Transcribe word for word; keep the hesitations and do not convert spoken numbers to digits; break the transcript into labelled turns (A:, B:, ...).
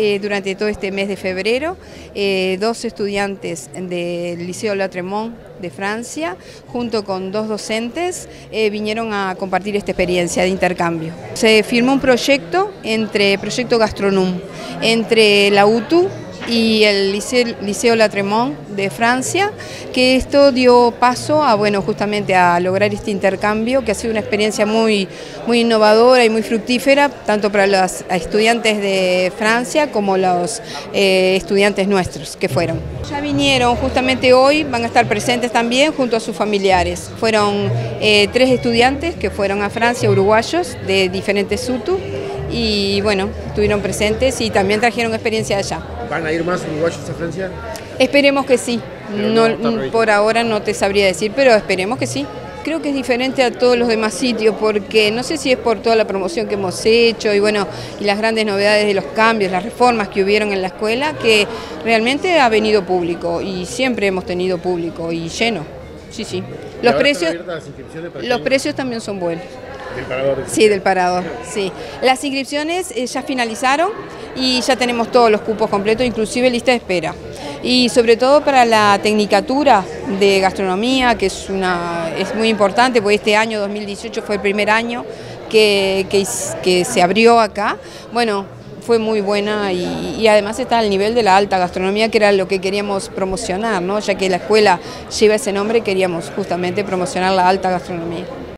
A: Eh, durante todo este mes de febrero, eh, dos estudiantes del Liceo La Tremont de Francia, junto con dos docentes, eh, vinieron a compartir esta experiencia de intercambio. Se firmó un proyecto, entre proyecto Gastronum, entre la U T U y el Liceo, Liceo La Tremont de Francia, que esto dio paso a, bueno, justamente a lograr este intercambio, que ha sido una experiencia muy, muy innovadora y muy fructífera, tanto para los estudiantes de Francia como los eh, estudiantes nuestros que fueron. Ya vinieron, justamente hoy van a estar presentes también junto a sus familiares. Fueron eh, tres estudiantes que fueron a Francia, uruguayos, de diferentes U T U, y bueno, estuvieron presentes y también trajeron experiencia allá.
B: ¿Van a ir más uruguayos a Francia?
A: Esperemos que sí, no, no, por ahora no te sabría decir, pero esperemos que sí. Creo que es diferente a todos los demás sitios porque no sé si es por toda la promoción que hemos hecho y bueno, y las grandes novedades de los cambios, las reformas que hubieron en la escuela, que realmente ha venido público y siempre hemos tenido público y lleno, sí, sí. Los precios, los precios también son buenos.
B: ¿Del parador?
A: Sí, del parador, sí. Las inscripciones eh, ya finalizaron y ya tenemos todos los cupos completos, inclusive lista de espera. Y sobre todo para la tecnicatura de gastronomía, que es, una, es muy importante, porque este año dos mil dieciocho fue el primer año que, que, que se abrió acá. Bueno, fue muy buena y, y además está al nivel de la alta gastronomía, que era lo que queríamos promocionar, ¿no? Ya que la escuela lleva ese nombre, queríamos justamente promocionar la alta gastronomía.